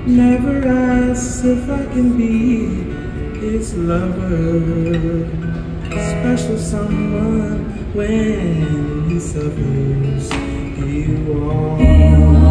Never asks if I can be his lover. Special someone when he suffers. He walks.